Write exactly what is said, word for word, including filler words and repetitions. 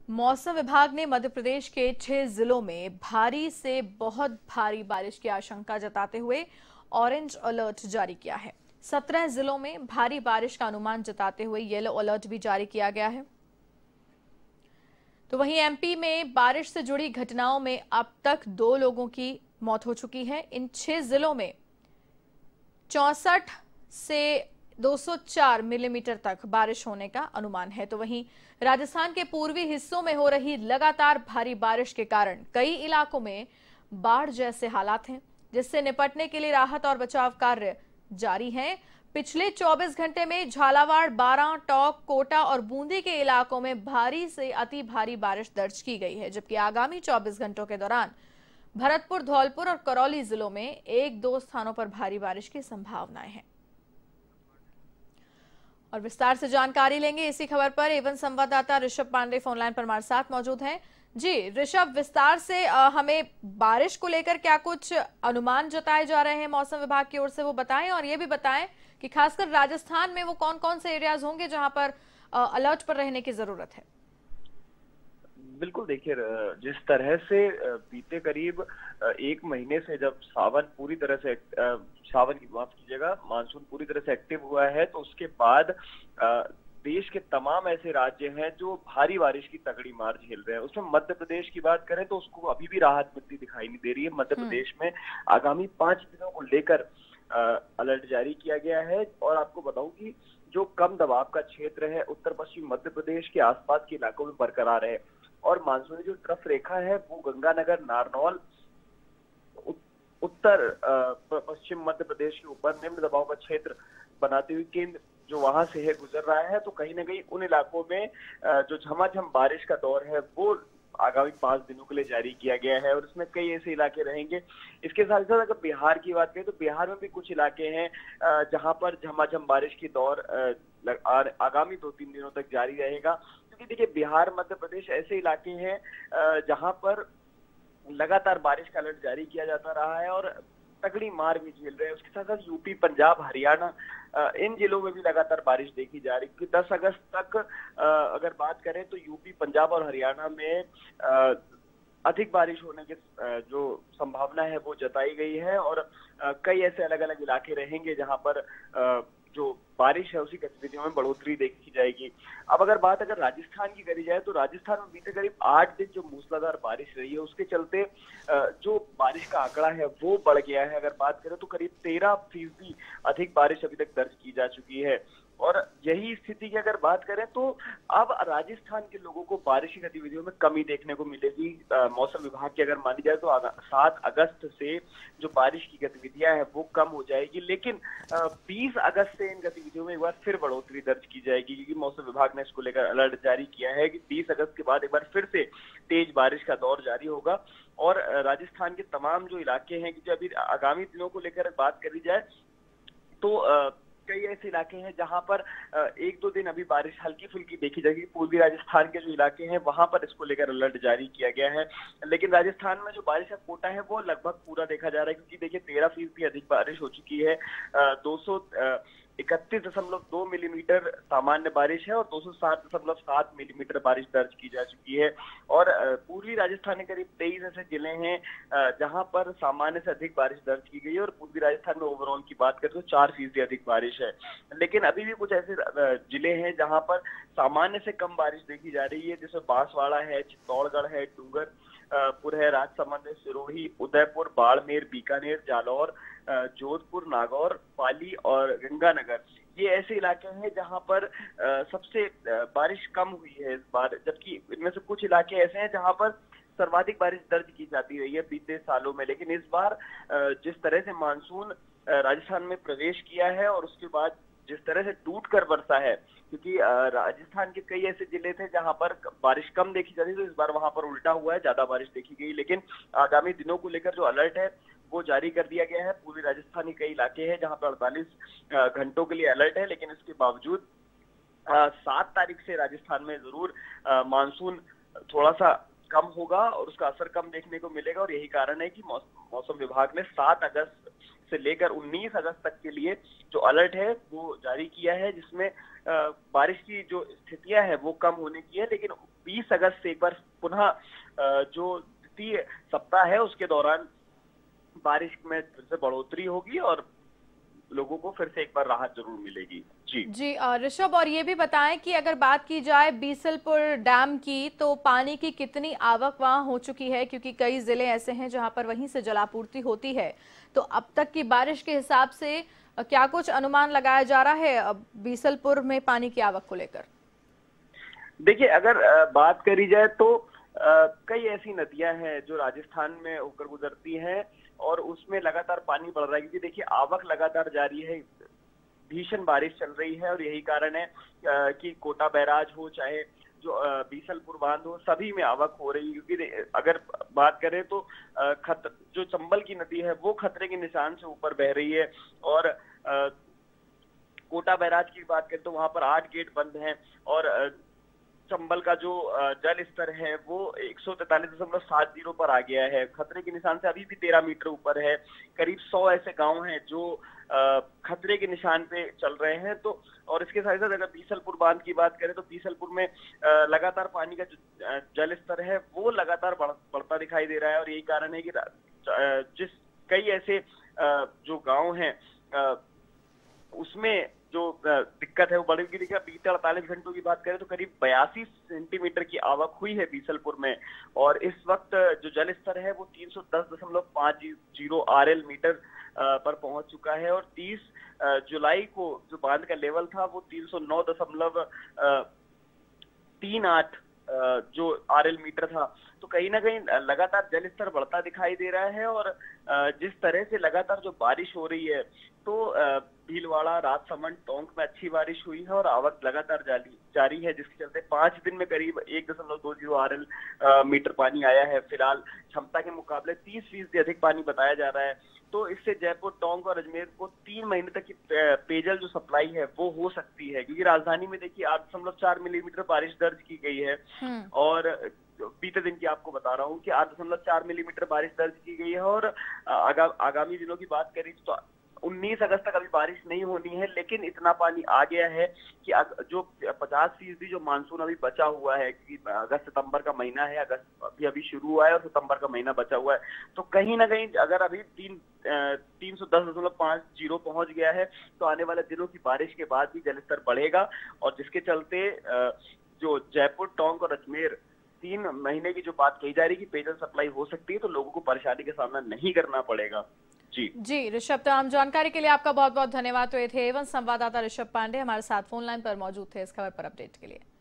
मौसम विभाग ने मध्य प्रदेश के छह जिलों में भारी से बहुत भारी बारिश की आशंका जताते हुए ऑरेंज अलर्ट जारी किया है। सत्रह जिलों में भारी बारिश का अनुमान जताते हुए येलो अलर्ट भी जारी किया गया है। तो वहीं एमपी में बारिश से जुड़ी घटनाओं में अब तक दो लोगों की मौत हो चुकी है। इन छह जिलों में चौसठ से दो सौ चार मिलीमीटर तक बारिश होने का अनुमान है। तो वहीं राजस्थान के पूर्वी हिस्सों में हो रही लगातार भारी बारिश के कारण कई इलाकों में बाढ़ जैसे हालात हैं, जिससे निपटने के लिए राहत और बचाव कार्य जारी हैं। पिछले चौबीस घंटे में झालावाड़, बारां, टोंक, कोटा और बूंदी के इलाकों में भारी से अति भारी बारिश दर्ज की गई है, जबकि आगामी चौबीस घंटों के दौरान भरतपुर, धौलपुर और करौली जिलों में एक दो स्थानों पर भारी बारिश की संभावनाएं हैं। और विस्तार से जानकारी लेंगे इसी खबर पर। एवं संवाददाता ऋषभ पांडे फोनलाइन पर हमारे साथ मौजूद हैं। जी ऋषभ, विस्तार से आ, हमें बारिश को लेकर क्या कुछ अनुमान जताए जा रहे हैं मौसम विभाग की ओर से, वो बताएं। और ये भी बताएं कि खासकर राजस्थान में वो कौन कौन से एरियाज होंगे जहां पर आ, अलर्ट पर रहने की जरूरत है। बिल्कुल, देखिए जिस तरह से बीते करीब एक महीने से जब सावन पूरी तरह से सावन की माफ कीजिएगा मानसून पूरी तरह से एक्टिव हुआ है, तो उसके बाद देश के तमाम ऐसे राज्य हैं जो भारी बारिश की तगड़ी मार झेल रहे हैं। उसमें मध्य प्रदेश की बात करें तो उसको अभी भी राहत मिलती दिखाई नहीं दे रही है। मध्य प्रदेश में आगामी पांच दिनों को लेकर अलर्ट जारी किया गया है। और आपको बताऊं कि जो कम दबाव का क्षेत्र है उत्तर पश्चिम मध्य प्रदेश के आसपास के इलाकों में बरकरार है, और मानसूनी जो ट्रफ रेखा है वो गंगानगर, नारनौल, उत्तर पश्चिम मध्य प्रदेश के ऊपर निम्न दबाव का क्षेत्र बनाते हुए केंद्र जो वहां से है गुजर रहा है। तो कहीं ना कहीं उन इलाकों में जो झमाझम बारिश का दौर है वो आगामी पांच दिनों के लिए जारी किया गया है, और इसमें कई ऐसे इलाके रहेंगे। इसके साथ साथ अगर बिहार की बात करें तो बिहार में भी कुछ इलाके हैं जहां पर झमाझम बारिश की दौर आगामी दो तीन दिनों तक जारी रहेगा। क्योंकि देखिए बिहार, मध्य प्रदेश ऐसे इलाके हैं जहां पर लगातार बारिश का अलर्ट जारी किया जाता रहा है और तगड़ी मार भी झेल रहे हैं। उसके साथ साथ यूपी, पंजाब, हरियाणा, इन जिलों में भी लगातार बारिश देखी जा रही है। दस अगस्त तक अगर बात करें तो यूपी, पंजाब और हरियाणा में अधिक बारिश होने की जो संभावना है वो जताई गई है, और कई ऐसे अलग अलग इलाके रहेंगे जहां पर जो बारिश है उसी गतिविधियों में बढ़ोतरी देखी जाएगी। अब अगर बात अगर राजस्थान की करी जाए तो राजस्थान में बीते करीब आठ दिन जो मूसलाधार बारिश रही है उसके चलते जो बारिश का आंकड़ा है वो बढ़ गया है। अगर बात करें तो करीब तेरह फीसदी अधिक बारिश अभी तक दर्ज की जा चुकी है। और यही स्थिति की अगर बात करें तो अब राजस्थान के लोगों को बारिश की गतिविधियों में कमी देखने को मिलेगी। मौसम विभाग की अगर मानी जाए तो सात अगस्त से जो बारिश की गतिविधियां हैं वो कम हो जाएगी, लेकिन बीस अगस्त से इन गतिविधियों में एक बार फिर बढ़ोतरी दर्ज की जाएगी, क्योंकि मौसम विभाग ने इसको लेकर अलर्ट जारी किया है कि बीस अगस्त के बाद एक बार फिर से तेज बारिश का दौर जारी होगा। और राजस्थान के तमाम जो इलाके हैं, क्योंकि अभी आगामी दिनों को लेकर बात करी जाए तो कई ऐसे इलाके हैं जहां पर एक दो दिन अभी बारिश हल्की फुल्की देखी जाएगी। पूर्वी राजस्थान के जो इलाके हैं वहां पर इसको लेकर अलर्ट जारी किया गया है, लेकिन राजस्थान में जो बारिश का कोटा है वो लगभग पूरा देखा जा रहा है, क्योंकि देखिए तेरह फीसदी अधिक बारिश हो चुकी है। दो सौ इकतीस दशमलव दो मिलीमीटर सामान्य बारिश है और दो सौ सात दशमलव सात मिलीमीटर बारिश दर्ज की जा चुकी है। और पूर्वी राजस्थान में करीब तेईस ऐसे जिले हैं जहां पर सामान्य से अधिक बारिश दर्ज की गई है, और पूर्वी राजस्थान में ओवरऑल की बात करें तो चार फीसदी अधिक बारिश है। लेकिन अभी भी कुछ ऐसे जिले हैं जहां पर सामान्य से कम बारिश देखी जा रही है, जैसे बांसवाड़ा है, चित्तौड़गढ़ है, डूंगरपुर है, राजसमंद है, सिरोही, उदयपुर, बाड़मेर, बीकानेर, जालौर, जोधपुर, नागौर, पाली और गंगानगर, ये ऐसे इलाके हैं जहां पर सबसे बारिश कम हुई है इस बार। जबकि इनमें से कुछ इलाके ऐसे हैं जहां पर सर्वाधिक बारिश दर्ज की जाती रही है बीते सालों में। लेकिन इस बार जिस तरह से मानसून राजस्थान में प्रवेश किया है और उसके बाद जिस तरह से टूट कर बरसा है, क्योंकि राजस्थान के कई ऐसे जिले थे जहां पर बारिश कम देखी जाती थी, तो इस बार वहां पर उल्टा हुआ है, ज्यादा बारिश देखी गई। लेकिन आगामी दिनों को लेकर जो अलर्ट है वो जारी कर दिया गया है। पूर्वी राजस्थान के कई इलाके हैं जहां पर अड़तालीस घंटों के लिए अलर्ट है, लेकिन इसके बावजूद सात तारीख से राजस्थान में जरूर मानसून थोड़ा सा कम होगा और उसका असर कम देखने को मिलेगा। और यही कारण है कि मौसम विभाग ने सात अगस्त से लेकर उन्नीस अगस्त तक के लिए जो अलर्ट है वो जारी किया है, जिसमें बारिश की जो स्थितियां है वो कम होने की है। लेकिन बीस अगस्त से एक बार पुनः जो द्वितीय सप्ताह है उसके दौरान बारिश में फिर से बढ़ोतरी होगी और लोगों को फिर से एक बार राहत जरूर मिलेगी। जी जी ऋषभ, और ये भी बताएं कि अगर बात की जाए बीसलपुर डैम की, तो पानी की कितनी आवक वहां हो चुकी है, क्योंकि कई जिले ऐसे हैं जहां पर वहीं से जलापूर्ति होती है। तो अब तक की बारिश के हिसाब से क्या कुछ अनुमान लगाया जा रहा है अब बीसलपुर में पानी की आवक को लेकर? देखिए, अगर बात करी जाए तो कई ऐसी नदियां हैं जो राजस्थान में होकर गुजरती हैं और उसमें लगातार पानी बढ़ रहा है, क्योंकि देखिए आवक लगातार जारी है, भीषण बारिश चल रही है और यही कारण है कि कोटा बैराज हो चाहे जो बीसलपुर बांध हो, सभी में आवक हो रही है। क्योंकि अगर बात करें तो खत जो चंबल की नदी है वो खतरे के निशान से ऊपर बह रही है और कोटा बैराज की बात करें तो वहां पर आठ गेट बंद हैं और चंबल का जो जल स्तर है वो एक सौ तैतालीस दशमलव सात जीरो पर आ गया है, खतरे के निशान से अभी भी तेरह मीटर ऊपर है। करीब सौ ऐसे गांव हैं जो खतरे के निशान पे चल रहे हैं। तो और इसके साथ साथ अगर बीसलपुर बांध की बात करें तो बीसलपुर में लगातार पानी का जो जल स्तर है वो लगातार बढ़, बढ़ता दिखाई दे रहा है और यही कारण है कि जिस कई ऐसे जो गाँव हैं उसमें जो दिक्कत है वो बढ़ेगी। देखिए, बीते अड़तालीस घंटों की बात करें तो करीब बयासी सेंटीमीटर की आवक हुई है बीसलपुर में और इस वक्त जो जल स्तर है वो तीन सौ दस दशमलव पाँच जीरो आर एल मीटर पर पहुंच चुका है और तीस जुलाई को जो बांध का लेवल था वो तीन सौ नौ दशमलव तीन आठ जो आर एल मीटर था। तो कहीं ना कहीं लगातार जल स्तर बढ़ता दिखाई दे रहा है और जिस तरह से लगातार जो बारिश हो रही है तो भीलवाड़ा, राजसमंद, टोंक में अच्छी बारिश हुई है और आवक लगातार जारी जारी है, जिसके चलते पांच दिन में करीब एक दशमलव दो जीरो आर एल मीटर पानी आया है। फिलहाल क्षमता के मुकाबले तीस फीसदी अधिक पानी बताया जा रहा है। तो इससे जयपुर, टोंक और अजमेर को तीन महीने तक की पेयजल जो सप्लाई है वो हो सकती है, क्योंकि राजधानी में देखिए आठ दशमलव चार मिलीमीटर बारिश दर्ज की गई है और बीते दिन की आपको बता रहा हूँ कि आठ दशमलव चार मिलीमीटर बारिश दर्ज की गई है और आगा, आगामी दिनों की बात करें तो उन्नीस अगस्त तक अभी बारिश नहीं होनी है, लेकिन इतना पानी आ गया है कि जो पचास फीसदी जो मानसून अभी बचा हुआ है, क्योंकि अगस्त सितंबर का महीना है, अगस्त अभी अभी शुरू हुआ है और सितंबर का महीना बचा हुआ है, तो कहीं ना कहीं अगर अभी तीन तीन सौ दस दशमलव पाँच जीरो पहुंच गया है तो आने वाले दिनों की बारिश के बाद भी जलस्तर बढ़ेगा और जिसके चलते जो जयपुर, टोंक और अजमेर तीन महीने की जो बात कही जा रही है कि पेयजल सप्लाई हो सकती है, तो लोगों को परेशानी का सामना नहीं करना पड़ेगा। जी जी ऋषभ, तमाम जानकारी के लिए आपका बहुत बहुत धन्यवाद। तो ये थे एवं संवाददाता ऋषभ पांडे हमारे साथ फोन लाइन पर मौजूद थे इस खबर पर अपडेट के लिए।